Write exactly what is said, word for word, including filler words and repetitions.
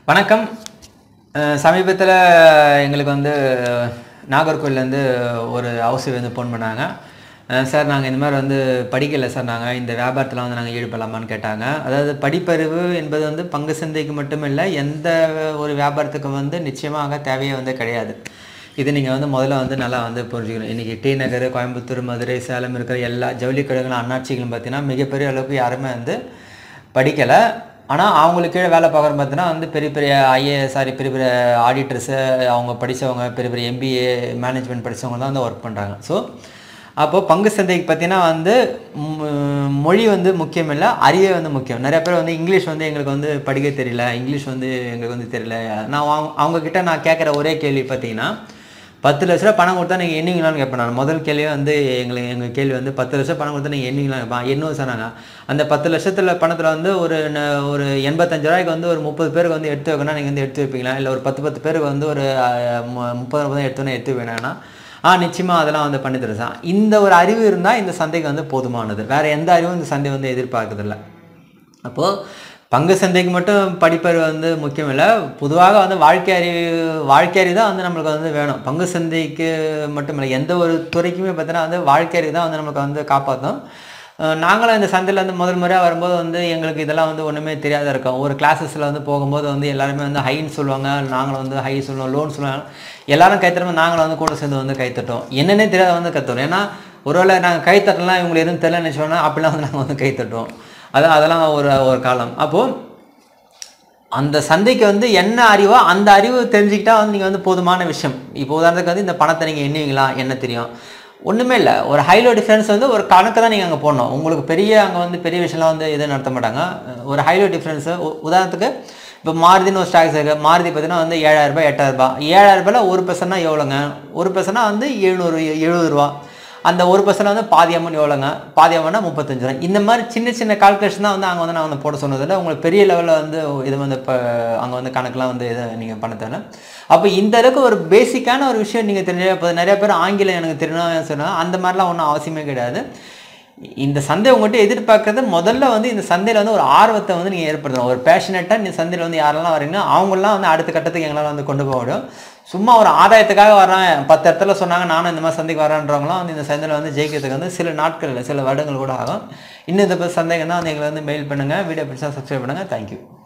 வணக்கம். சமீபத்தில் எங்களுக்கு வந்து நாகர்கோவிலேருந்து ஒரு ஹவுஸ் வந்து ஃபோன் பண்ணாங்க. சார் நாங்கள் இந்த மாதிரி வந்து படிக்கலை சார், நாங்கள் இந்த வியாபாரத்தில் வந்து நாங்கள் ஈடுபடலாமான்னு கேட்டாங்க. அதாவது படிப்பறிவு என்பது வந்து பங்கு சந்தைக்கு மட்டும் இல்லை, எந்த ஒரு வியாபாரத்துக்கும் வந்து நிச்சயமாக தேவையே வந்து கிடையாது. இது நீங்கள் வந்து முதல்ல வந்து நல்லா வந்து புரிஞ்சுக்கணும். இன்றைக்கி டி நகர், கோயம்புத்தூர், மதுரை, சேலம் இருக்கிற எல்லா ஜவுளி கடைகளும் அண்ணாட்சிகளும் பார்த்தீங்கன்னா மிகப்பெரிய அளவுக்கு யாருமே வந்து படிக்கலை. ஆனால் அவங்களுக்கு கீழே வேலை பார்க்குறோம் பார்த்தீங்கன்னா வந்து பெரிய பெரிய ஐஏஎஸ் சாரி பெரிய பெரிய ஆடிட்டர்ஸு, அவங்க படித்தவங்க, பெரிய பெரிய எம்பிஏ மேனேஜ்மெண்ட் படித்தவங்க தான் வந்து ஒர்க் பண்ணுறாங்க. ஸோ அப்போது பங்கு சந்தைக்கு பார்த்தீங்கன்னா வந்து மொழி வந்து முக்கியம் இல்லை, அறிவே வந்து முக்கியம். நிறைய பேர் வந்து இங்கிலீஷ் வந்து எங்களுக்கு வந்து படிக்க தெரியல, இங்கிலீஷ் வந்து எங்களுக்கு வந்து தெரியல. நான் அவங்க அவங்கக்கிட்ட நான் கேட்குற ஒரே கேள்வி பார்த்தீங்கன்னா, பத்து லட்ச ரூபா பணம் கொடுத்தா நீங்கள் எண்ணிங்களான்னு கேட்பேன். நான் முதல் கேள்வியே வந்து எங்களுக்கு எங்கள் கேள்வி வந்து பத்து லட்சம் பணம் கொடுத்தா நீங்கள் எண்ணிங்களான்னு கேட்பேன். என்ன சொன்னாங்க, அந்த பத்து லட்சத்தில் பணத்தில் வந்து ஒரு ஒரு எண்பத்தஞ்சு ரூபாய்க்கு வந்து ஒரு முப்பது பேருக்கு வந்து எடுத்து வைக்கணும், நீங்கள் வந்து எடுத்து வைப்பீங்களா? இல்லை ஒரு பத்து பத்து பேருக்கு வந்து ஒரு முப்பது முப்பது எடுத்துன்னு எடுத்து வேணான்னா ஆ நிச்சயமாக அதெல்லாம் வந்து பண்ணி தருதான். இந்த ஒரு அறிவு இருந்தால் இந்த சந்தைக்கு வந்து போதுமானது. வேறு எந்த அறிவும் இந்த சந்தை வந்து எதிர்பார்க்குறதில்ல. அப்போது பங்கு சந்தைக்கு மட்டும் படிப்பறிவு வந்து முக்கியம் இல்லை, பொதுவாக வந்து வாழ்க்கை அறிவு வாழ்க்கை அறிவு தான் வந்து நம்மளுக்கு வந்து வேணும். பங்கு சந்தைக்கு மட்டும் இல்லை, எந்த ஒரு துறைக்குமே பார்த்தீங்கன்னா வந்து வாழ்க்கை அறிவு தான் வந்து நம்மளுக்கு வந்து காப்பாற்றும். நாங்களும் இந்த சந்தையில் வந்து முதல் முறையாக வரும்போது வந்து எங்களுக்கு இதெல்லாம் வந்து ஒன்றுமே தெரியாத இருக்கோம். ஒரு கிளாஸஸில் வந்து போகும்போது வந்து எல்லாருமே வந்து ஹைன்னு சொல்லுவாங்க, நாங்களும் வந்து ஹை சொல்லுவோம், லோன் சொல்லுவாங்க. எல்லாரும் கைத்தட்டோம், நாங்களும் வந்து கூட சேர்ந்து வந்து கைத்தட்டோம். என்னென்னே தெரியாத வந்து கற்றுறோம். ஏன்னா ஒருவேளை நாங்கள் கைத்தட்டலாம் இவங்களுக்கு எதுவும் தெரியலன்னு நினச்சோன்னா அப்படிலாம் வந்து நாங்கள் வந்து கைத்தட்டுவோம். அது அதெல்லாம் ஒரு ஒரு காலம். அப்போது அந்த சந்தைக்கு வந்து என்ன அறிவோ அந்த அறிவு தெரிஞ்சுக்கிட்டால் வந்து நீங்கள் வந்து போதுமான விஷயம். இப்போ உதாரணத்துக்கு வந்து இந்த பணத்தை நீங்கள் எண்ணுவீங்களா, என்ன தெரியும்? ஒன்றுமே இல்லை, ஒரு ஹைலோ டிஃப்ரென்ஸ் வந்து ஒரு கணக்கு தான் நீங்கள் அங்கே போடணும். உங்களுக்கு பெரிய அங்கே வந்து பெரிய விஷயம்லாம் வந்து எதுவும் நடத்த மாட்டாங்க. ஒரு ஹைலோ டிஃப்ரென்ஸு உதாரணத்துக்கு இப்போ மாருதின்னு ஒரு ஸ்டாக்ஸ் இருக்குது. மாருதி பார்த்தீங்கன்னா வந்து ஏழாயிரரூபா எட்டாயிரரூபா ஏழாயிரரூபாயில் ஒரு பர்சன்னா எவ்வளோங்க? ஒரு பர்சனா வந்து எழுநூறு எழுபது ரூபா. அந்த ஒரு பர்சன்ட் வந்து பாதி அமௌண்ட் எவ்வளோங்க? பாதி அமௌண்ட்னா முப்பத்தஞ்சு ரூபா. இந்த மாதிரி சின்ன சின்ன கால்குலேஷன் தான் வந்து அங்கே வந்து நான் வந்து போட சொன்னதில்லை. உங்களுக்கு பெரிய லெவலில் வந்து இது வந்து இப்போ அங்கே வந்து கணக்கெலாம் வந்து இதை நீங்கள் பண்ண தேவை. அப்போ இந்த அளவுக்கு ஒரு பேசிக்கான ஒரு விஷயம் நீங்கள் தெரிஞ்ச, இப்போ நிறைய பேர் ஆங்கிலம் எனக்கு தெரியணும்னு சொன்னால் அந்த மாதிரிலாம் ஒன்றும் அவசியமே கிடையாது. இந்த சந்தை உங்கள்கிட்ட எதிர்பார்க்கறது முதல்ல வந்து இந்த சந்தையில் வந்து ஒரு ஆர்வத்தை வந்து நீங்கள் ஏற்படுத்தணும். ஒரு பேஷனட்டாக இந்த சந்தையில் வந்து யாரெல்லாம் வரீங்கன்னா அவங்களாம் வந்து அடுத்த கட்டத்துக்கு எங்களால் வந்து கொண்டு போக முடியும். சும்மா ஒரு ஆதாயத்துக்காக வரேன், பத்து இடத்துல சொன்னாங்க நானும் இந்த மாதிரி சந்தைக்கு வரேன்றவங்களாம் வந்து இந்த சந்தையில் வந்து ஜெயிக்கிறதுக்கு வந்து சில நாட்கள் இல்லை, சில வருடங்கள் கூட ஆகும். இன்னும் இதை பற்றி சந்தேகம் தான் வந்து எங்களை வந்து மெயில் பண்ணுங்கள், வீடியோ பிடிச்சா சப்ஸ்கிரைப் பண்ணுங்கள். தேங்க்யூ.